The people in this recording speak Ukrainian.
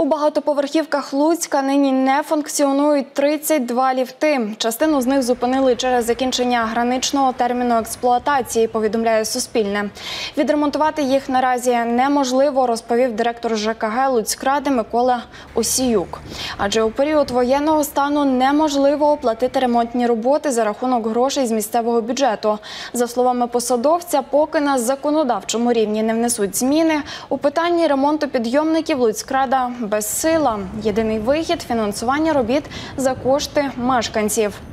У багатоповерхівках Луцька нині не функціонують 32 ліфти. Частину з них зупинили через закінчення граничного терміну експлуатації, повідомляє Суспільне. Відремонтувати їх наразі неможливо, розповів директор ЖКГ Луцькради Микола Осіюк. Адже у період воєнного стану неможливо оплатити ремонтні роботи за рахунок грошей з місцевого бюджету. За словами посадовця, поки на законодавчому рівні не внесуть зміни, у питанні ремонту підйомників Луцькрада безсила. Єдиний вихід – фінансування робіт за кошти мешканців.